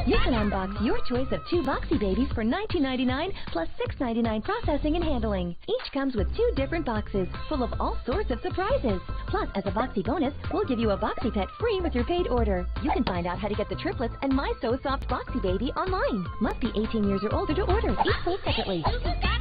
You can unbox your choice of 2 Boxy babies for $19.99 plus $6.99 processing and handling. Each comes with 2 different boxes full of all sorts of surprises. Plus, as a Boxy bonus, we'll give you a Boxy pet free with your paid order. You can find out how to get the triplets and My So Soft Boxy Baby online. Must be 18 years or older to order. Each sold separately.